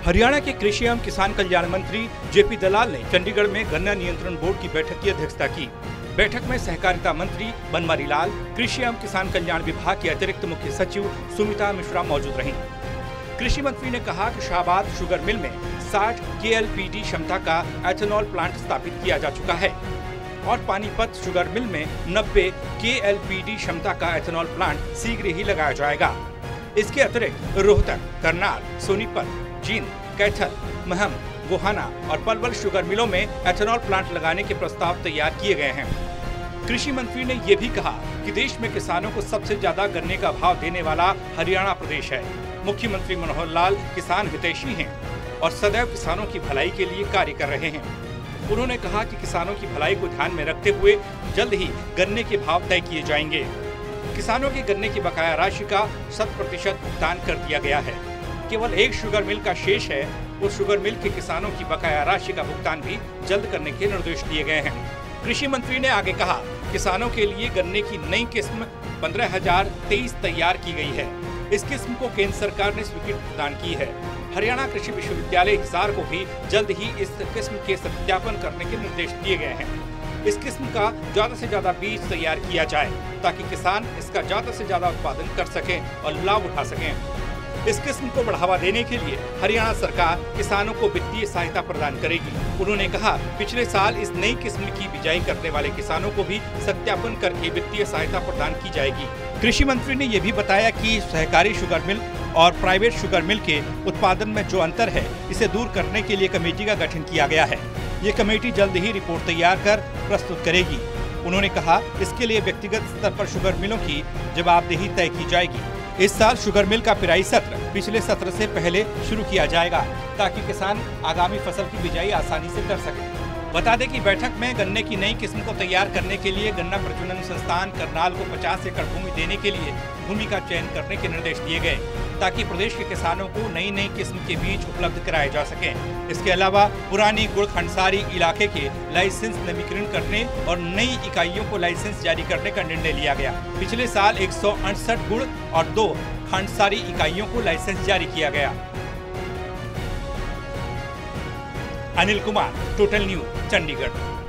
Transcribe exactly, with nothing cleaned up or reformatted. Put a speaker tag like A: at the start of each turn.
A: हरियाणा के कृषि एवं किसान कल्याण मंत्री जेपी दलाल ने चंडीगढ़ में गन्ना नियंत्रण बोर्ड की बैठक की अध्यक्षता की। बैठक में सहकारिता मंत्री बनवारी लाल, कृषि एवं किसान कल्याण विभाग के अतिरिक्त मुख्य सचिव सुमिता मिश्रा मौजूद रहीं। कृषि मंत्री ने कहा कि शाहबाद शुगर मिल में साठ के एल पी डी क्षमता का एथेनॉल प्लांट स्थापित किया जा चुका है और पानीपत शुगर मिल में नब्बे के एल पी डी क्षमता का एथेनॉल प्लांट शीघ्र ही लगाया जाएगा। इसके अतिरिक्त रोहतक, करनाल, सोनीपत, जींद, कैथल, महम, गोहाना और पलवल शुगर मिलों में एथेनॉल प्लांट लगाने के प्रस्ताव तैयार किए गए हैं। कृषि मंत्री ने ये भी कहा कि देश में किसानों को सबसे ज्यादा गन्ने का भाव देने वाला हरियाणा प्रदेश है। मुख्यमंत्री मनोहर लाल किसान हितैषी हैं और सदैव किसानों की भलाई के लिए कार्य कर रहे हैं। उन्होंने कहा कि किसानों की भलाई को ध्यान में रखते हुए जल्द ही गन्ने के भाव तय किए जाएंगे। किसानों के गन्ने की बकाया राशि का शत प्रतिशत भुगतान कर दिया गया है। केवल एक शुगर मिल का शेष है। उस शुगर मिल के किसानों की बकाया राशि का भुगतान भी जल्द करने के निर्देश दिए गए हैं। कृषि मंत्री ने आगे कहा, किसानों के लिए गन्ने की नई किस्म पंद्रह हजार तेईस तैयार की गई है। इस किस्म को केंद्र सरकार ने स्वीकृति प्रदान की है। हरियाणा कृषि विश्वविद्यालय हिसार को भी जल्द ही इस किस्म के सत्यापन करने के निर्देश दिए गए हैं। इस किस्म का ज्यादा से ज्यादा बीज तैयार किया जाए ताकि किसान इसका ज्यादा से ज्यादा उत्पादन कर सकें और लाभ उठा सकें। इस किस्म को बढ़ावा देने के लिए हरियाणा सरकार किसानों को वित्तीय सहायता प्रदान करेगी। उन्होंने कहा, पिछले साल इस नई किस्म की बिजाई करने वाले किसानों को भी सत्यापन करके वित्तीय सहायता प्रदान की जाएगी। कृषि मंत्री ने यह भी बताया कि सहकारी शुगर मिल और प्राइवेट शुगर मिल के उत्पादन में जो अंतर है, इसे दूर करने के लिए कमेटी का गठन किया गया है। ये कमेटी जल्द ही रिपोर्ट तैयार कर प्रस्तुत करेगी। उन्होंने कहा, इसके लिए व्यक्तिगत स्तर पर शुगर मिलों की जवाबदेही तय की जाएगी। इस साल शुगर मिल का पिराई सत्र पिछले सत्र से पहले शुरू किया जाएगा ताकि किसान आगामी फसल की बिजाई आसानी से कर सके। बता दें कि बैठक में गन्ने की नई किस्म को तैयार करने के लिए गन्ना प्रजनन संस्थान करनाल को पचास एकड़ भूमि देने के लिए भूमि का चयन करने के निर्देश दिए गए ताकि प्रदेश के किसानों को नई नई किस्म के बीज उपलब्ध कराए जा सके। इसके अलावा पुरानी गुड़ खंडसारी इलाके के लाइसेंस नवीकरण करने और नई इकाइयों को लाइसेंस जारी करने का निर्णय लिया गया। पिछले साल एक सौ अड़सठ गुड़ और दो खंडसारी इकाइयों को लाइसेंस जारी किया गया। Anil Kumar, total news, Chandigarh.